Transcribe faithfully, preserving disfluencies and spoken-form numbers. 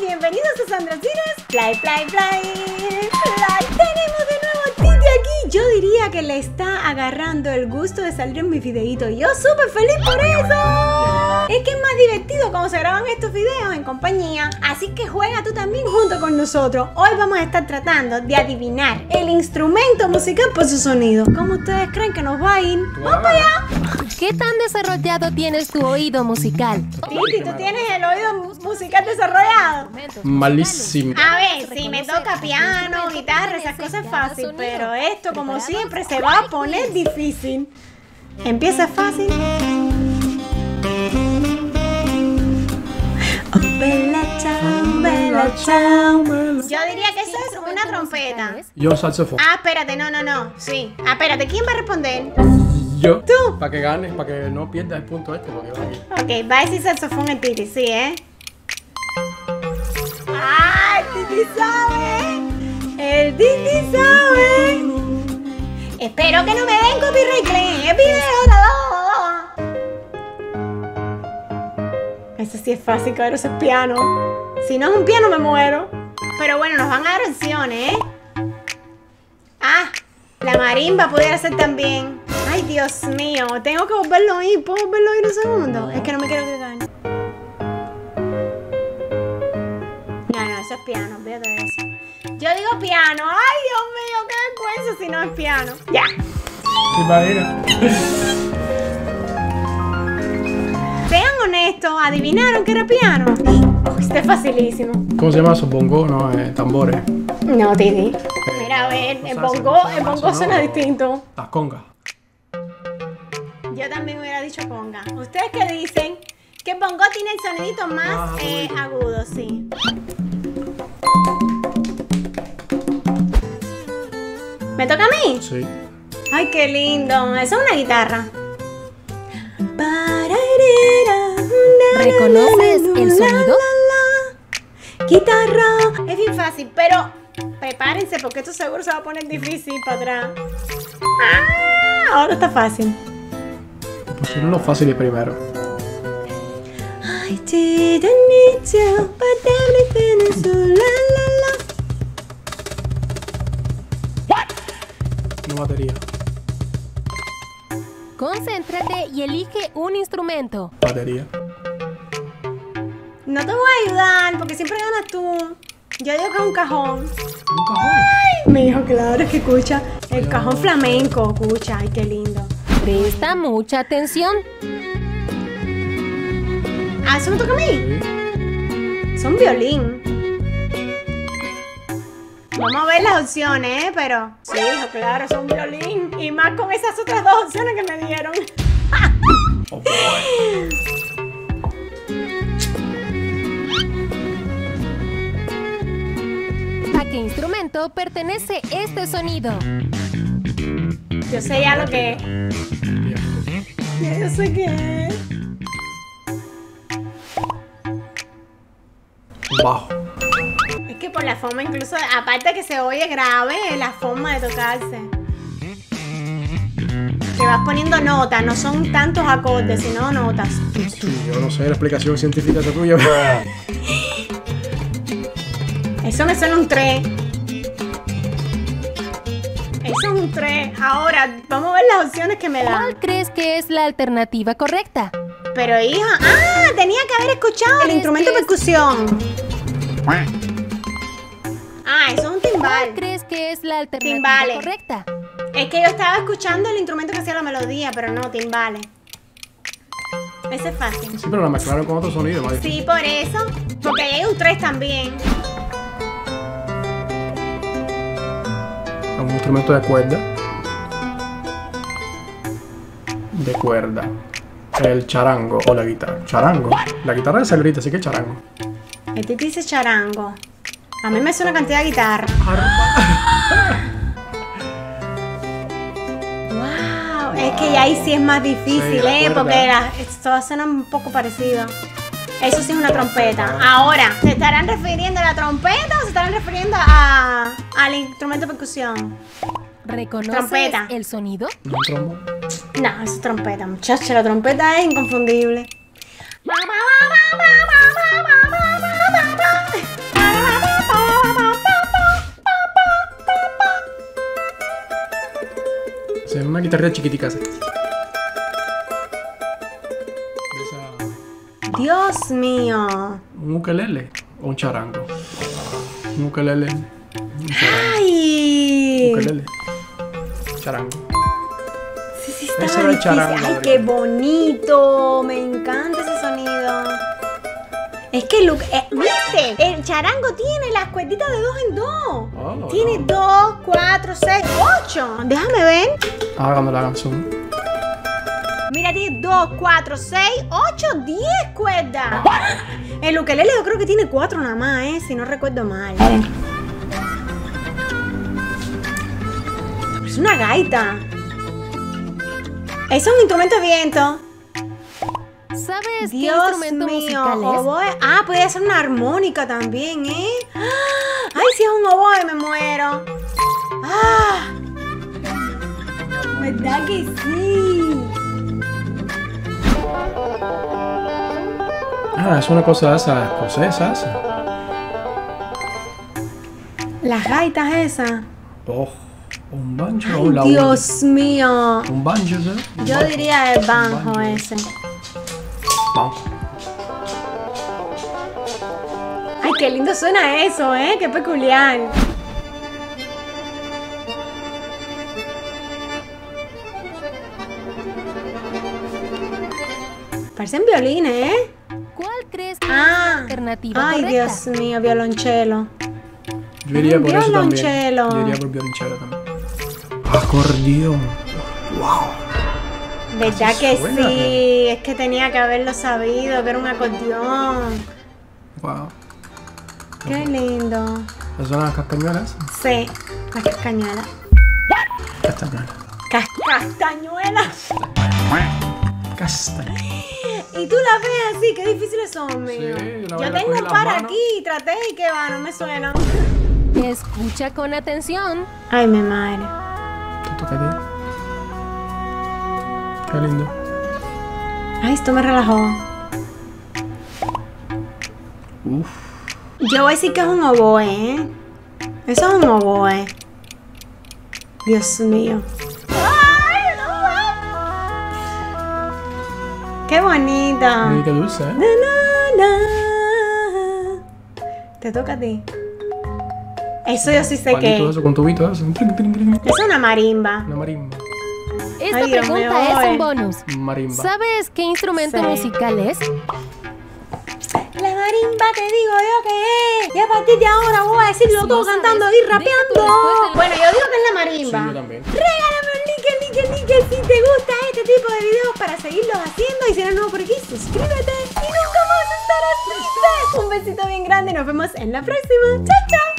bienvenidos a Sandra Cines Fly, Fly, Fly, Fly. Tenemos de nuevo a Titi aquí. Yo diría que le está agarrando el gusto de salir en mis videitos. Yo súper feliz por eso. Es que es más divertido cuando se graban estos videos en compañía. Así que juega tú también junto con nosotros. Hoy vamos a estar tratando de adivinar el instrumento musical por su sonido. ¿Cómo ustedes creen que nos va a ir? ¡Vamos para allá! ¿Qué tan desarrollado tienes tu oído musical? Titi, ¿tú tienes el oído musical desarrollado? Malísimo. A ver, si me toca piano, guitarra, esas cosas es fácil. Pero esto, como siempre, se va a poner difícil. Empieza fácil. Oh, bella ciao, bella ciao. Yo diría que eso es una trompeta. Yo saxofón. Ah, espérate, no, no, no. Sí. Ah, espérate, ¿quién va a responder? Yo. ¿Tú? Para que ganes, para que no pierdas el punto este, porque va aquí. Ok, va a decir saxofón el Titi, sí, ¿eh? ¡Ay, Titi sabe! ¡El Titi sabe! Espero que no me den copyright claim. ¡Es video! Eso sí es fácil, claro, eso es piano. Si no es un piano, me muero. Pero bueno, nos van a dar opciones, ¿eh? Ah, la marimba pudiera ser también. Ay, Dios mío, tengo que volverlo a oír. ¿Puedo volverlo a oír un segundo? Es que no me quiero que gane. No, no, eso es piano, olvídate de eso. Yo digo piano. Ay, Dios mío, qué vergüenza si no es piano. Ya. ¿Te imaginas? Sean honestos, ¿adivinaron que era piano? Oh, este es facilísimo. ¿Cómo se llama eso? Bongo, no, eh, tambores. No, Titi. Mira, a ver, el bongo, el bongo suena distinto. Las congas. Yo también hubiera dicho conga. ¿Ustedes qué dicen? Que el bongo tiene el sonidito más Ah, eh, agudo, sí. ¿Me toca a mí? Sí. Ay, qué lindo. Eso es una guitarra. ¿Reconoces el sonido? Guitarra. Es bien fácil, pero prepárense porque esto seguro se va a poner difícil para atrás. Ah, ahora está fácil. Pusieron los fáciles primero. I didn't need you, but everything is so la la la. No batería. Concéntrate y elige un instrumento. Batería. No te voy a ayudar porque siempre ganas tú. Yo digo que es un cajón. Un cajón. Mi hijo, claro, es que escucha. El cajón flamenco, escucha. Ay, qué lindo. Presta mucha atención. Ah, ¿eso me toca a mí? Sí. Es un violín. Vamos a ver las opciones, ¿eh? Pero... Sí, hijo, claro, es un violín. Y más con esas otras dos opciones que me dieron. Oh, boy. ¿A qué instrumento pertenece este sonido? Yo sé ya lo que es. Ya yo sé qué es. Bajo. Es que por la forma, incluso, aparte que se oye grave, la forma de tocarse. Que vas poniendo notas, no son tantos acordes, sino notas. Sí, yo no sé la explicación científica esa tuya. Eso me suena un tres. Eso es un tres. Ahora, vamos a ver las opciones que me dan. ¿Cuál crees que es la alternativa correcta? Pero hija, ah, tenía que haber escuchado el Es instrumento de que es- percusión. Ah, eso es un ¿Cuál timbal. crees que es la alternativa Timbales. correcta? Es que yo estaba escuchando el instrumento que hacía la melodía, pero no, timbales. Ese es fácil. Sí, pero la mezclaron con otro sonido, más difícil. Sí, por eso. Porque ahí hay un tres también. Un instrumento de cuerda. De cuerda. El charango o la guitarra. Charango. La guitarra es grita, así que charango. El Titi dice charango. A mí me suena cantidad de guitarra. Wow, es que ya ahí sí es más difícil, Sí, la ¿eh? cuerda. Porque las, todas suenan un poco parecidas. Eso sí es una trompeta. Ahora, ¿se estarán refiriendo a la trompeta o se estarán refiriendo a, al instrumento de percusión? ¿Reconoces Trompeta. el sonido? No, trombo. No, es trompeta, muchacha. La trompeta es inconfundible. guitarrita chiquitica esa. Dios mío. Un ukelele o un charango. Un ukelele. Un charango. ¡Ay! Ukelele. Charango. Sí, sí, está Ese era el charango. ¡Ay, qué bonito! Me encanta ese sonido. Es que, look, eh, ¿viste? El charango tiene las cuerditas de dos en dos. Oh, tiene no. dos, cuatro, seis, ocho. Déjame ver. Ah, cuando la hagan zoom. Mira, tiene dos, cuatro, seis, ocho, diez cuerdas. El ukelele yo creo que tiene cuatro nada más, ¿eh? Si no recuerdo mal. Es una gaita. Es un instrumento de viento. ¿Sabes qué Dios instrumento mío, musical es? oboe. Ah, puede ser una armónica también, ¿eh? Ay, si es un oboe me muero. Ah, ¿verdad que sí? Ah, es una cosa esa escocesa esa. Las gaitas esas. Oh, un banjo o Ay, un laúd. Dios mío. Un banjo, ¿sabes? Un Yo banjo. diría el Un banjo ese. Banjo. Ay, qué lindo suena eso, ¿eh? Qué peculiar. Parecen violines, ¿eh? ¿Cuál crees que es Ah. la alternativa Ay, correcta? Dios mío, violonchelo. Yo iría por eso también. Violonchelo. Yo iría por violonchelo también. Acordeón. Wow. ¿Verdad Así que suena, sí? Es que tenía que haberlo sabido, que era un acordeón. Wow. Qué lindo. ¿Esas son las castañuelas? Sí, las castañuelas. Castañuelas. Cas- castañuelas. Castañuelas. Y tú las ves así, qué difíciles son, mío. yo la Yo voy a tengo coger un las par manos. aquí y traté y que va, no me suenan. Escucha con atención. Ay, mi madre. ¿Tú toca a ti? Qué lindo. Ay, esto me relajó. Uf. Yo voy a decir que es un oboe, ¿eh? Eso es un oboe. Dios mío. ¡Ay, no mames! ¡Qué bonito! Mira qué dulce, ¿eh? Na, na, na. Te toca a ti. Eso yo sí sé Palito que eso, con tubito eso. Trin, trin, trin. es una marimba. Una marimba. Esta Ay, Dios pregunta mío, es eh. un bonus. Marimba. ¿Sabes qué instrumento Sí. musical es? La marimba te digo yo que es. Y a partir de ahora voy a decirlo Si todo no sabes, cantando y deja tu rapeando. respuesta en- Bueno, yo digo que es la Sí, marimba. yo también. Regálame un like, like, like si te gusta este tipo de videos para seguirlos haciendo. Y si eres nuevo por aquí, suscríbete y nunca más estarás triste. Un besito bien grande y nos vemos en la próxima. Chao, chao.